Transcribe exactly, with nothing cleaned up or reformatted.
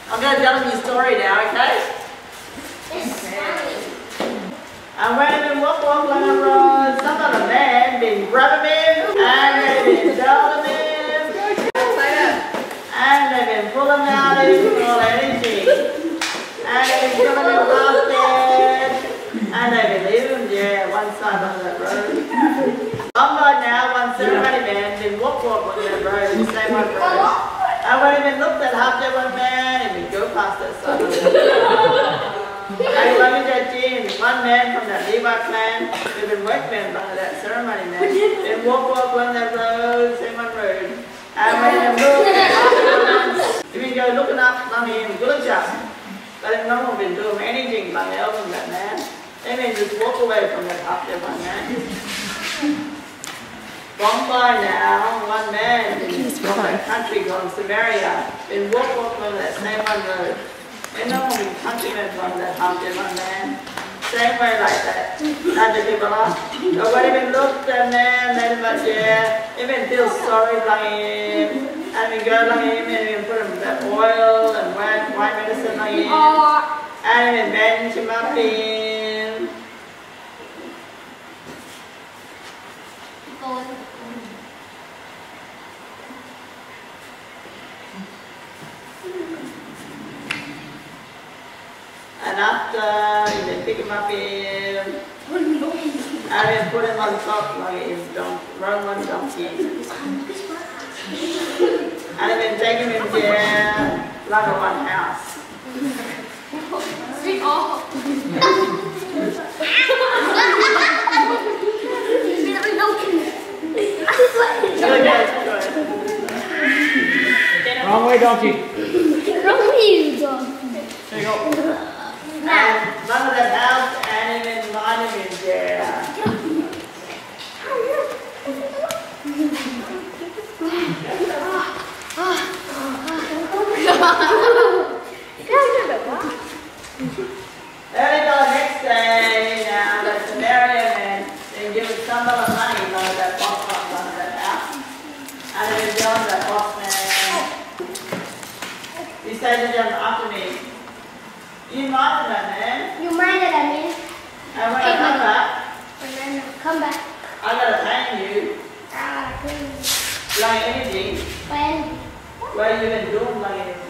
I'm going to tell them your story now, okay? And when I've been walk walk along the road, some of the men been grabbing him, and they've been holding him, and they've been pulling him out of his or anything, and they've been killing him half dead, and they've been leaving him there one side of that road. I'm right now, one ceremony man been walk walk on that road, the same one road, and when I've been looked at Hafdedwan Man, and we go past that side of it. I love that team. One man from that Levi clan, they've been workmen by that ceremony man. They walk walk along that road, same one road. And when they look afterwards, if you go looking up on him, good job. But if no one been doing anything by the elbow that man, they may just walk away from that Hafdedwan man. Gone by now, one man from that country called Samaria, been walk walk along that same one road. And no one countrymen from that Hafdedwan Man. Same way like that. Not the people are. But when they looked at them, they were there, they even feel sorry for him. And we go like him and we put him that oil and white, white medicine like him. And we bandage him up in. And after, they pick him up in, and then put him on top like his Werenbun Community. And then take him in there like a one house. Wrong way, donkey. Wrong way, donkey. There you go. And none of that house, and even mine him in there. There we go, next day, now the Samaritan man, they give him some of the money, you know, that box from that house. And they tell him that box man, he said to them after me, you minded that man. You minded that man. And when I come back, And then come back. I gotta thank you. Ah, good. Like anything. When? What you been doing like anything.